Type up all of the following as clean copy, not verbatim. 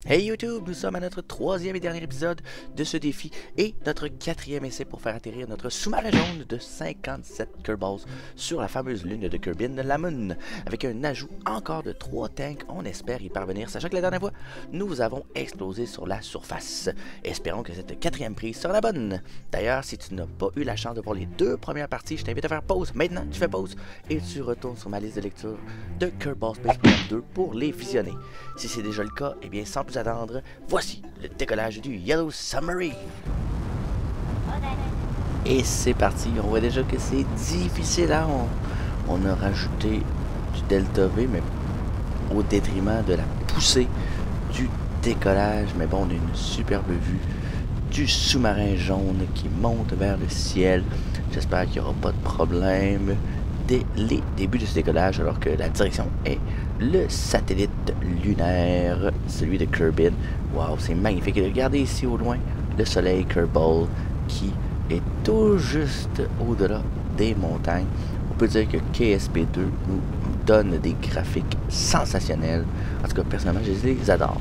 Hey YouTube, nous sommes à notre troisième et dernier épisode de ce défi et notre quatrième essai pour faire atterrir notre sous-marin jaune de 57 Kerbals sur la fameuse lune de Kerbin Lamun. Avec un ajout encore de 3 tanks, on espère y parvenir, sachant que la dernière fois, nous avons explosé sur la surface. Espérons que cette quatrième prise sera la bonne. D'ailleurs, si tu n'as pas eu la chance de voir les deux premières parties, je t'invite à faire pause. Maintenant, tu fais pause et tu retournes sur ma liste de lecture de Kerbal Space Program 2 pour les visionner. Si c'est déjà le cas, eh bien sans plus attendre, voici le décollage du Yellow Submarine. Et c'est parti, on voit déjà que c'est difficile, hein? On a rajouté du Delta V, mais au détriment de la poussée du décollage. Mais bon, on a une superbe vue du sous-marin jaune qui monte vers le ciel. J'espère qu'il n'y aura pas de problème dès les débuts de ce décollage, alors que la direction est le satellite lunaire, celui de Kerbin. Waouh, c'est magnifique. Et regardez ici au loin le soleil Kerbal qui est tout juste au-delà des montagnes. On peut dire que KSP2 nous donne des graphiques sensationnels. En tout cas, personnellement, je les adore.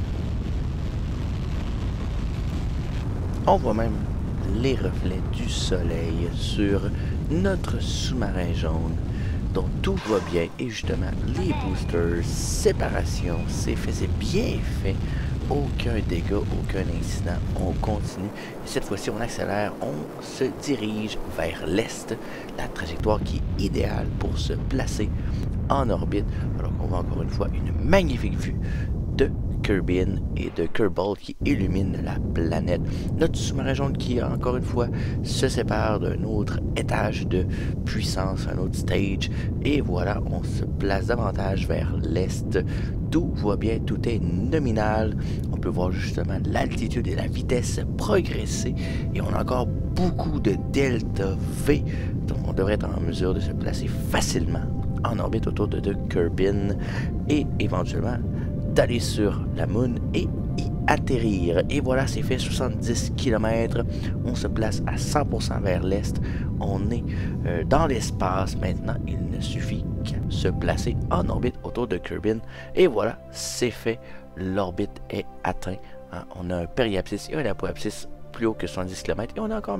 On voit même les reflets du soleil sur notre sous-marin jaune. Donc tout va bien et justement les boosters, séparation, c'est fait, c'est bien fait. Aucun dégât, aucun incident, on continue. Et cette fois-ci on accélère, on se dirige vers l'est. La trajectoire qui est idéale pour se placer en orbite. Alors qu'on voit encore une fois une magnifique vue de Kerbin et de Kerbal qui illumine la planète. Notre sous-marin jaune qui, encore une fois, se sépare d'un autre étage de puissance, un autre stage. Et voilà, on se place davantage vers l'est. Tout va bien, tout est nominal. On peut voir justement l'altitude et la vitesse progresser. Et on a encore beaucoup de delta V. Donc on devrait être en mesure de se placer facilement en orbite autour de Kerbin et éventuellement d'aller sur la Moon et y atterrir. Et voilà, c'est fait, 70 km. On se place à 100% vers l'est. On est dans l'espace maintenant. Il ne suffit qu'à se placer en orbite autour de Kerbin. Et voilà, c'est fait. L'orbite est atteinte. Hein, on a un périapsis et un apoapsis plus haut que 70 km. Et on a encore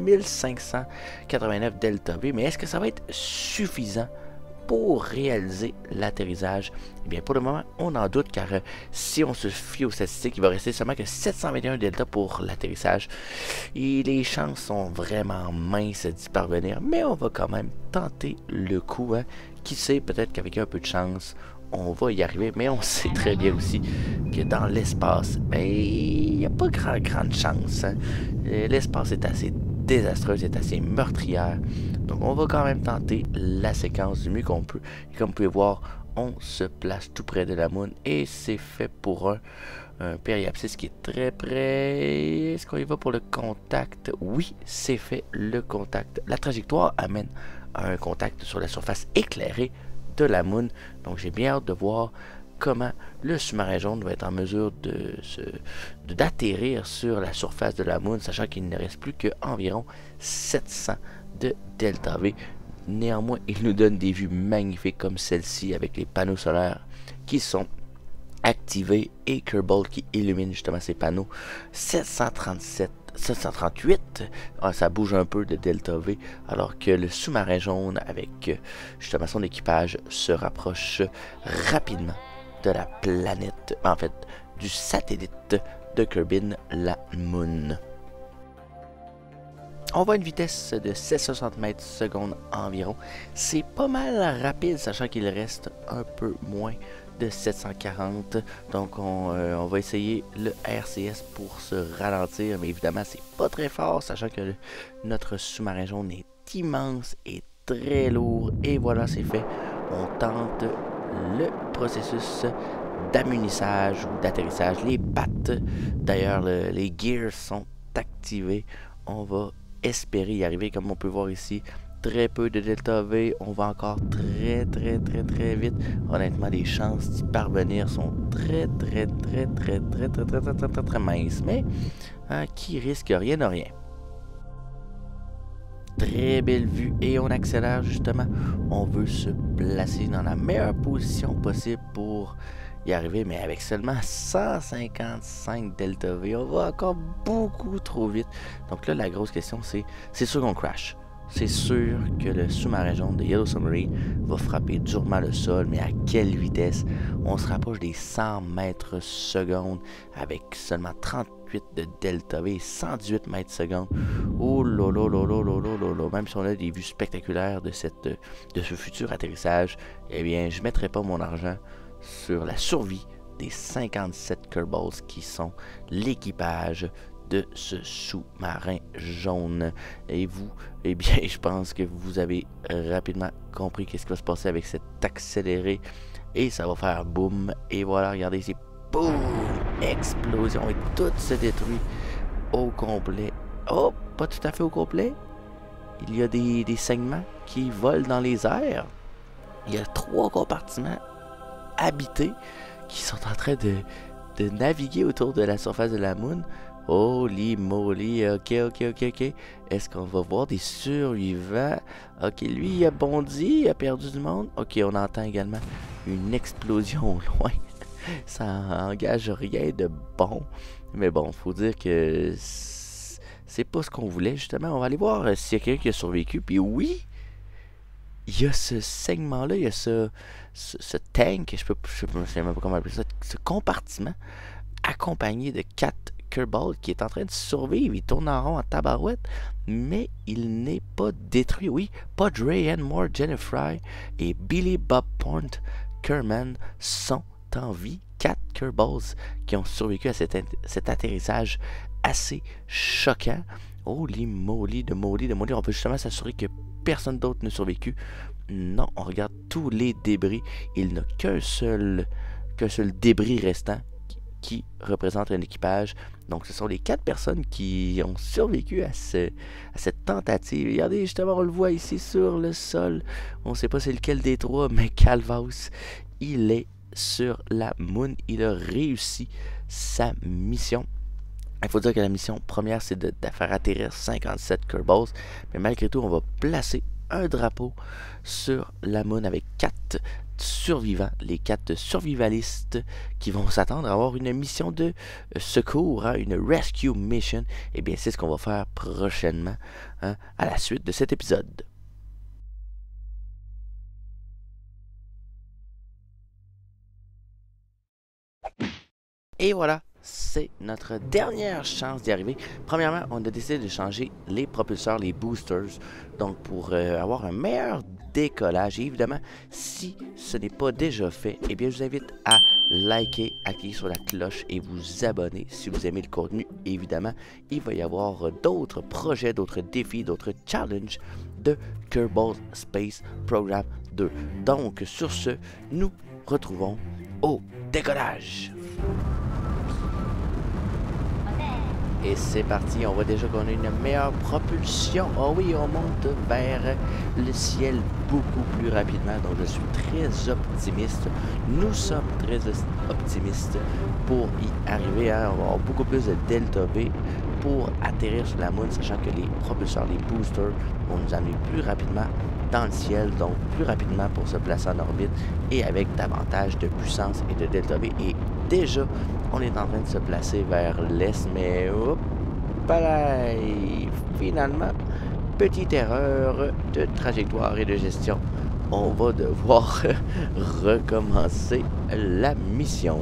1589 delta V. Mais est-ce que ça va être suffisant pour réaliser l'atterrissage? Eh bien, pour le moment, on en doute, car si on se fie aux statistiques, il va rester seulement que 721 delta pour l'atterrissage. Et les chances sont vraiment minces d'y parvenir, mais on va quand même tenter le coup. Hein. Qui sait, peut-être qu'avec un peu de chance, on va y arriver, mais on sait très bien aussi que dans l'espace, il n'y a pas grande chance. Hein. L'espace est assez désastreuse, est assez meurtrière. Donc on va quand même tenter la séquence du mieux qu'on peut. Et comme vous pouvez voir, on se place tout près de la Moon et c'est fait pour un périapsis qui est très près. Est-ce qu'on y va pour le contact? Oui, c'est fait, le contact. La trajectoire amène à un contact sur la surface éclairée de la Moon. Donc j'ai bien hâte de voir comment le sous-marin jaune va être en mesure d'atterrir sur la surface de la Moon, sachant qu'il ne reste plus qu'environ 700 de delta V. Néanmoins, il nous donne des vues magnifiques comme celle-ci avec les panneaux solaires qui sont activés et Kerbal qui illumine justement ces panneaux. 738, ça bouge un peu de delta V, alors que le sous-marin jaune avec justement son équipage se rapproche rapidement de la planète, en fait du satellite de Kerbin, la Moon. On va à une vitesse de 760 mètres secondes environ. C'est pas mal rapide, sachant qu'il reste un peu moins de 740. Donc on va essayer le RCS pour se ralentir. Mais évidemment, c'est pas très fort, sachant que notre sous-marin jaune est immense et très lourd. Et voilà, c'est fait. On tente le processus d'ammunissage ou d'atterrissage. Les pattes, d'ailleurs, les gears sont activés. On va espérer y arriver. Comme on peut voir ici, très peu de delta V, on va encore très vite. Honnêtement, les chances d'y parvenir sont très minces, mais qui risque rien de rien. Très belle vue et on accélère justement. On veut se placer dans la meilleure position possible pour y arriver, mais avec seulement 155 Delta V, on va encore beaucoup trop vite. Donc là, la grosse question, c'est sûr qu'on crash. C'est sûr que le sous-marin jaune de Yellow Submarine va frapper durement le sol, mais à quelle vitesse? On se rapproche des 100 mètres secondes avec seulement 38 de Delta V et 118 mètres secondes. Oh là là là là là là là. Même si on a des vues spectaculaires de ce futur atterrissage, eh bien, je ne mettrai pas mon argent sur la survie des 57 Kerbals qui sont l'équipage de ce sous-marin jaune. Et vous, eh bien, je pense que vous avez rapidement compris qu'est-ce qui va se passer avec cet accéléré. Et ça va faire boum. Et voilà, regardez, c'est boum! Explosion et tout se détruit au complet. Oh, pas tout à fait au complet. Il y a des segments qui volent dans les airs. Il y a 3 compartiments habités qui sont en train de naviguer autour de la surface de la Moon. Holy moly, ok. Est-ce qu'on va voir des survivants? Ok, lui, il a bondi, il a perdu du monde. Ok, on entend également une explosion au loin. Ça engage rien de bon. Mais bon, faut dire que c'est pas ce qu'on voulait, justement. On va aller voir s'il y a quelqu'un qui a survécu. Puis oui, il y a ce segment-là, il y a ce tank, je sais même pas comment appeler ça, ce compartiment accompagné de 4 Kerbal qui est en train de survivre. Il tourne en rond en tabarouette, mais il n'est pas détruit. Oui, Pod Ray, Moore, Jennifer et Billy Bob Pont Kerman sont en vie. 4 Kerbals qui ont survécu à cet atterrissage assez choquant. Holy moly de moly. On peut justement s'assurer que personne d'autre n'a survécu. Non, on regarde tous les débris. Il n'y a qu'un seul débris restant qui représente un équipage. Donc, ce sont les 4 personnes qui ont survécu à cette tentative. Regardez, justement, on le voit ici sur le sol. On ne sait pas c'est lequel des 3, mais Calvaus, il est sur la Moon. Il a réussi sa mission. Il faut dire que la mission première, c'est de faire atterrir 57 Kerbals. Mais malgré tout, on va placer un drapeau sur la Moon avec 4 survivants, les 4 survivalistes qui vont s'attendre à avoir une mission de secours, hein, une rescue mission. Et bien, c'est ce qu'on va faire prochainement, hein, à la suite de cet épisode. Et voilà, c'est notre dernière chance d'y arriver. Premièrement, on a décidé de changer les propulseurs, les boosters, donc pour avoir un meilleur décollage. Et évidemment, si ce n'est pas déjà fait, eh bien, je vous invite à liker, à cliquer sur la cloche et vous abonner si vous aimez le contenu. Évidemment, il va y avoir d'autres projets, d'autres défis, d'autres challenges de Kerbal Space Program 2. Donc, sur ce, nous retrouvons au décollage. Et c'est parti, on voit déjà qu'on a une meilleure propulsion. Oh oui, on monte vers le ciel beaucoup plus rapidement. Donc je suis très optimiste. Nous sommes très optimistes pour y arriver. Hein. On va avoir beaucoup plus de Delta V pour atterrir sur la Moon, sachant que les propulseurs, les boosters, vont nous amener plus rapidement dans le ciel, donc plus rapidement pour se placer en orbite et avec davantage de puissance et de Delta V. Et déjà, on est en train de se placer vers l'est, mais hop, pareil, finalement, petite erreur de trajectoire et de gestion. On va devoir recommencer la mission.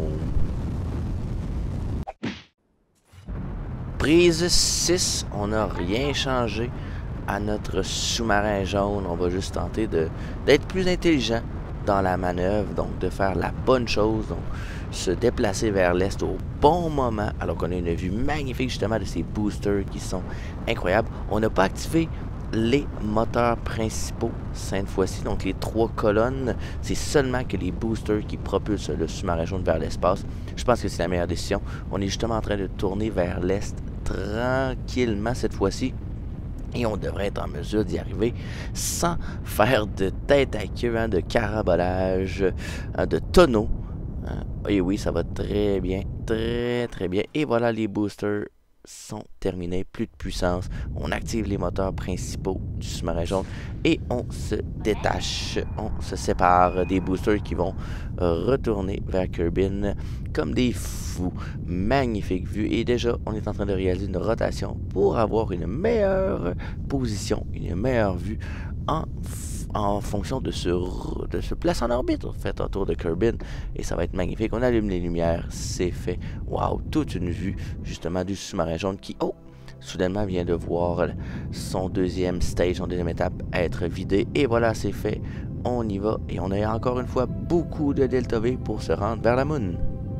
Prise 6, on n'a rien changé à notre sous-marin jaune. On va juste tenter d'être plus intelligent dans la manœuvre, donc de faire la bonne chose, donc se déplacer vers l'est au bon moment, alors qu'on a une vue magnifique justement de ces boosters qui sont incroyables. On n'a pas activé les moteurs principaux cette fois-ci, donc les 3 colonnes, c'est seulement que les boosters qui propulsent le sous-marin jaune vers l'espace. Je pense que c'est la meilleure décision. On est justement en train de tourner vers l'est tranquillement cette fois-ci. Et on devrait être en mesure d'y arriver sans faire de tête à queue, hein, de carabolage, hein, de tonneaux. Et oui, ça va très bien, très bien. Et voilà les boosters sont terminés, plus de puissance. On active les moteurs principaux du sous-marin jaune et on se détache, on se sépare des boosters qui vont retourner vers Kerbin comme des fous. Magnifique vue et déjà on est en train de réaliser une rotation pour avoir une meilleure position, une meilleure vue en fonction de se placer en orbite, en fait, autour de Kerbin. Et ça va être magnifique. On allume les lumières, c'est fait. Waouh, toute une vue, justement, du sous-marin jaune qui, soudainement vient de voir son deuxième stage, son deuxième étape être vidé. Et voilà, c'est fait. On y va. Et on a encore une fois beaucoup de Delta V pour se rendre vers la Moon.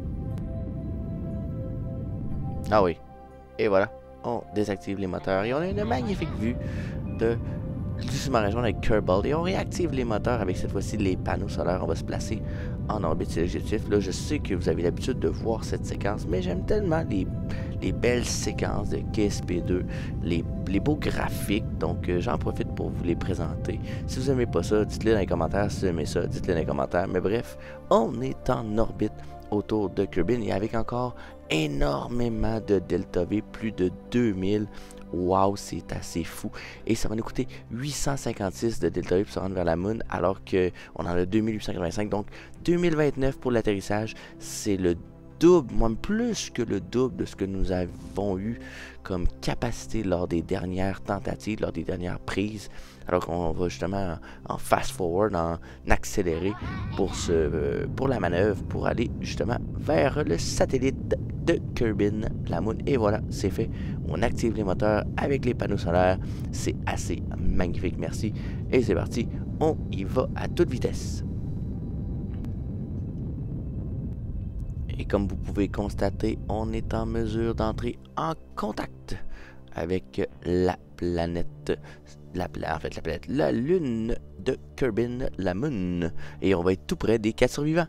Ah oui. Et voilà, on désactive les moteurs. Et on a une magnifique vue du sous-marin jaune avec Kerbal et on réactive les moteurs avec cette fois-ci les panneaux solaires. On va se placer en orbite, c'est l'objectif. Là, je sais que vous avez l'habitude de voir cette séquence, mais j'aime tellement les belles séquences de KSP2, les beaux graphiques, donc j'en profite pour vous les présenter. Si vous n'aimez pas ça, dites-le dans les commentaires. Si vous aimez ça, dites-le dans les commentaires. Mais bref, on est en orbite autour de Kerbin et avec encore énormément de Delta V, plus de 2000. Wow, c'est assez fou. Et ça va nous coûter 856 de Delta V pour se rendre vers la Moon, alors qu'on en a 2885. Donc 2029 pour l'atterrissage, c'est le double, même plus que le double de ce que nous avons eu comme capacité lors des dernières tentatives, lors des dernières prises. Alors qu'on va justement en fast-forward, en accéléré pour la manœuvre, pour aller justement vers le satellite de Kerbin, la Moon. Et voilà, c'est fait. On active les moteurs avec les panneaux solaires. C'est assez magnifique, merci. Et c'est parti, on y va à toute vitesse. Et comme vous pouvez constater, on est en mesure d'entrer en contact avec la planète, la lune de Kerbin, la Moon. Et on va être tout près des 4 survivants.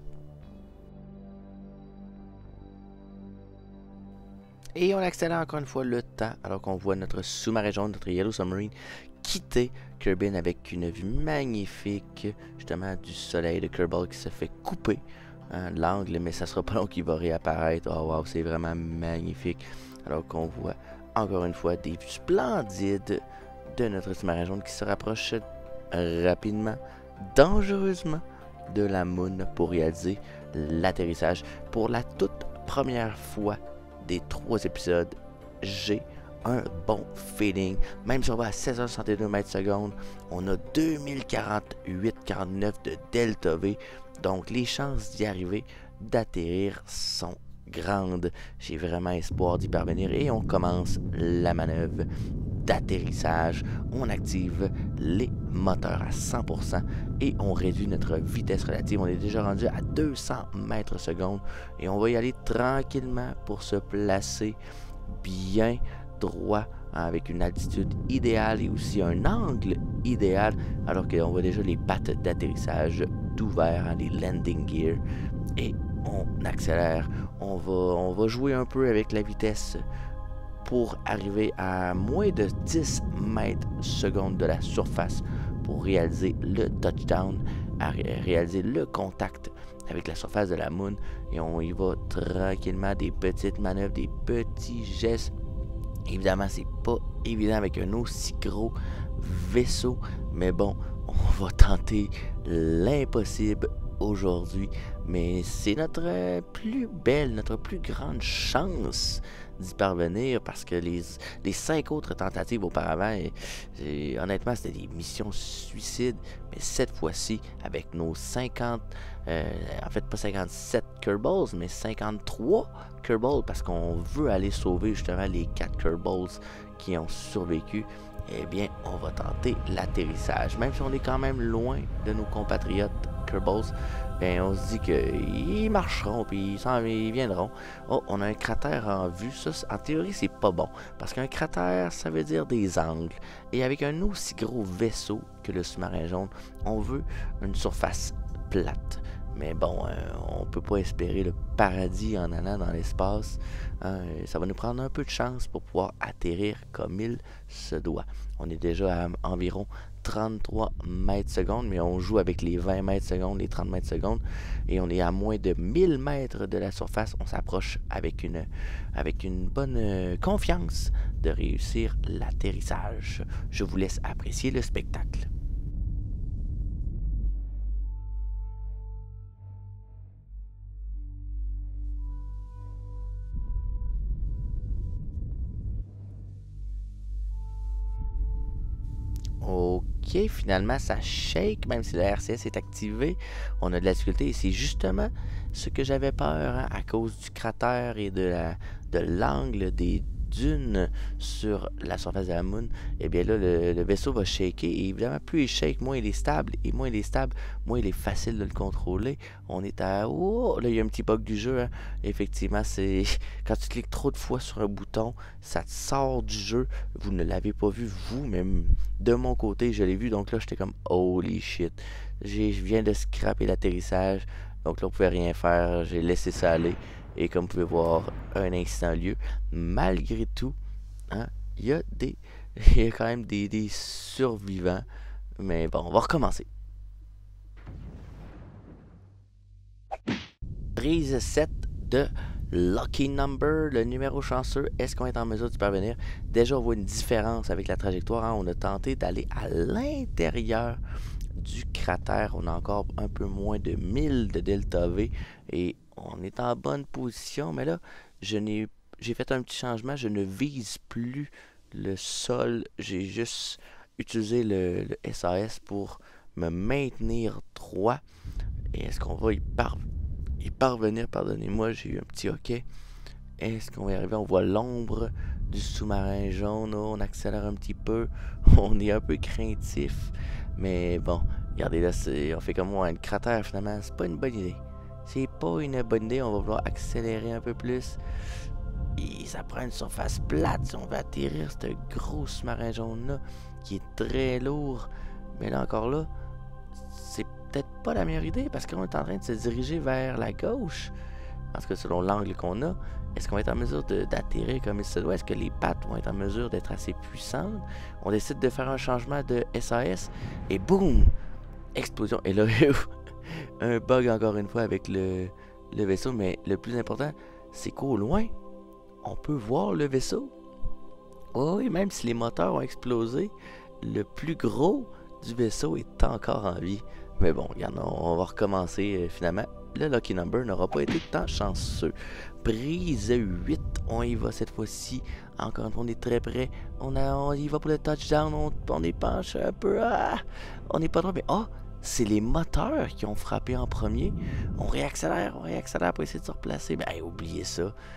Et on accélère encore une fois le temps, alors qu'on voit notre sous-marin jaune, notre Yellow Submarine, quitter Kerbin avec une vue magnifique, justement, du soleil de Kerbal qui se fait couper. L'angle, mais ça sera pas long qu'il va réapparaître. Oh wow, c'est vraiment magnifique. Alors qu'on voit encore une fois des vues splendides de notre sous-marin jaune qui se rapproche rapidement, dangereusement de la Moon pour réaliser l'atterrissage. Pour la toute première fois des 3 épisodes, j'ai un bon feeling. Même si on va à 16h62 mètres secondes, on a 2048-49 de Delta V. Donc les chances d'y arriver, d'atterrir sont grandes. J'ai vraiment espoir d'y parvenir et on commence la manœuvre d'atterrissage. On active les moteurs à 100% et on réduit notre vitesse relative. On est déjà rendu à 200 mètres secondes et on va y aller tranquillement pour se placer bien droit avec une altitude idéale et aussi un angle idéal, alors qu'on voit déjà les pattes d'atterrissage d'ouvert, les landing gear, et on accélère. On va jouer un peu avec la vitesse pour arriver à moins de 10 mètres secondes de la surface pour réaliser le touchdown, réaliser le contact avec la surface de la Moon, et on y va tranquillement, des petites manœuvres, des petits gestes. Évidemment, c'est pas évident avec un aussi gros vaisseau, mais bon, on va tenter l'impossible aujourd'hui. Mais c'est notre plus belle, notre plus grande chance d'y parvenir, parce que les 5 autres tentatives auparavant, honnêtement, c'était des missions suicides. Mais cette fois-ci, avec nos 50, en fait pas 57 Kerbals, mais 53 Kerbals, parce qu'on veut aller sauver justement les 4 Kerbals qui ont survécu, eh bien, on va tenter l'atterrissage. Même si on est quand même loin de nos compatriotes Kerbals, ben, on se dit qu'ils marcheront, puis ils viendront. Oh, on a un cratère en vue. Ça, en théorie, c'est pas bon, parce qu'un cratère, ça veut dire des angles. Et avec un aussi gros vaisseau que le sous-marin jaune, on veut une surface plate. Mais bon, on peut pas espérer le paradis en allant dans l'espace. Hein. Ça va nous prendre un peu de chance pour pouvoir atterrir comme il se doit. On est déjà à environ 33 mètres secondes, mais on joue avec les 20 mètres secondes, les 30 mètres secondes, et on est à moins de 1000 mètres de la surface. On s'approche avec une bonne confiance de réussir l'atterrissage. Je vous laisse apprécier le spectacle. Ok, finalement ça shake, même si le RCS est activé, on a de la difficulté et c'est justement ce que j'avais peur hein, à cause du cratère et de l'angle des dunes sur la surface de la Moon. Et bien là, le vaisseau va shaker et évidemment, plus il shake, moins il est stable et moins il est stable, moins il est facile de le contrôler. On est à... Oh, là, il y a un petit bug du jeu. Hein. Effectivement, c'est quand tu cliques trop de fois sur un bouton, ça te sort du jeu. Vous ne l'avez pas vu, vous, même de mon côté, je l'ai vu. Donc là, j'étais comme, holy shit. Je viens de scraper l'atterrissage. Donc là, on pouvait rien faire. J'ai laissé ça aller. Et comme vous pouvez voir, un incident a lieu. Malgré tout, hein, il y a quand même des survivants. Mais bon, on va recommencer. Prise 7 de Lucky Number, le numéro chanceux. Est-ce qu'on est en mesure d'y parvenir? Déjà, on voit une différence avec la trajectoire. Hein. On a tenté d'aller à l'intérieur du cratère. On a encore un peu moins de 1000 de delta V et on est en bonne position. Mais là, j'ai fait un petit changement. Je ne vise plus le sol. J'ai juste utilisé le SAS pour me maintenir droit. Et est-ce qu'on va y parvenir? Pardonnez-moi, j'ai eu un petit hoquet. Est-ce qu'on va y arriver? On voit l'ombre du sous-marin jaune. Oh, on accélère un petit peu. On est un peu craintif. Mais bon, regardez là, on fait comme moi, un cratère finalement. C'est pas une bonne idée. C'est pas une bonne idée. On va vouloir accélérer un peu plus. Et ça prend une surface plate si on veut atterrir ce gros sous-marin jaune-là, qui est très lourd. Mais là encore là, c'est peut-être pas la meilleure idée parce qu'on est en train de se diriger vers la gauche. Parce que selon l'angle qu'on a, est-ce qu'on va être en mesure d'atterrir comme il se doit? Est-ce que les pattes vont être en mesure d'être assez puissantes? On décide de faire un changement de SAS et boum! Explosion. Et là, un bug encore une fois avec le vaisseau. Mais le plus important, c'est qu'au loin, on peut voir le vaisseau. Oh, et même si les moteurs ont explosé, le plus gros du vaisseau est encore en vie. Mais bon, on va recommencer finalement. Le Lucky Number n'aura pas été tant chanceux. Prise 8, on y va cette fois-ci. Encore une fois, on est très près. On y va pour le touchdown. On est penché un peu. Ah, on n'est pas trop, mais c'est les moteurs qui ont frappé en premier. On réaccélère pour essayer de se replacer. Mais oubliez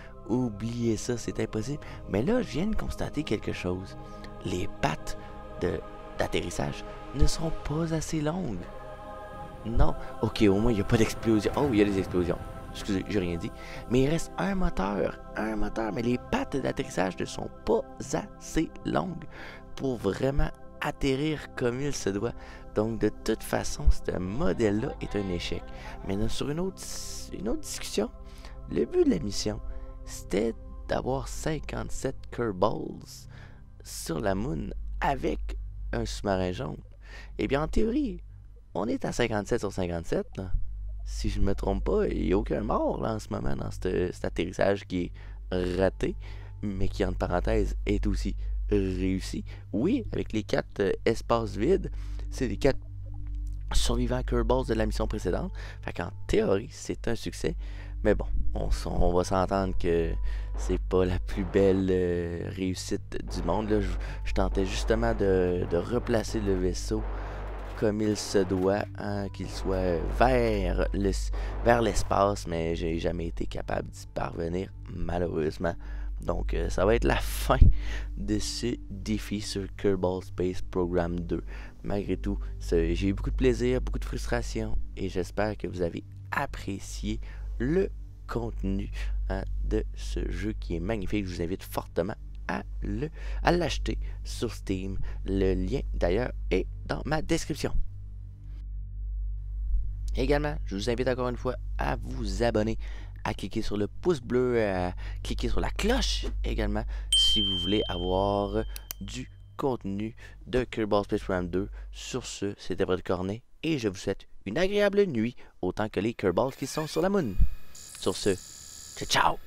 ça, c'est impossible. Mais là, je viens de constater quelque chose. Les pattes d'atterrissage ne sont pas assez longues. Non. Ok, au moins, il n'y a pas d'explosion. Oh, il y a des explosions. Excusez, j'ai rien dit. Mais il reste un moteur. Mais les pattes d'atterrissage ne sont pas assez longues pour vraiment atterrir comme il se doit. Donc, de toute façon, ce modèle-là est un échec. Maintenant, sur une autre discussion, le but de la mission, c'était d'avoir 57 Kerbals sur la Moon avec un sous-marin jaune. Eh bien, en théorie, on est à 57 sur 57, là. Si je ne me trompe pas, il n'y a aucun mort là, en ce moment dans cet atterrissage qui est raté, mais qui, entre parenthèses, est aussi réussi. Oui, avec les 4 espaces vides, c'est les 4 survivants Kerbals de la mission précédente. Fait qu'en théorie, c'est un succès. Mais bon, on va s'entendre que c'est pas la plus belle réussite du monde. Là, je tentais justement de replacer le vaisseau comme il se doit, hein, qu'il soit vers l'espace, mais j'ai jamais été capable d'y parvenir, malheureusement. Donc, ça va être la fin de ce défi sur Kerbal Space Program 2. Malgré tout, j'ai eu beaucoup de plaisir, beaucoup de frustration, et j'espère que vous avez apprécié le contenu de ce jeu qui est magnifique. Je vous invite fortement à l'acheter sur Steam. Le lien d'ailleurs est dans ma description. Également, je vous invite encore une fois à vous abonner, à cliquer sur le pouce bleu, à cliquer sur la cloche également si vous voulez avoir du contenu de Kerbal Space Program 2. Sur ce, c'était votre cornet et je vous souhaite une agréable nuit autant que les Kerbals qui sont sur la moon. Sur ce, ciao ciao!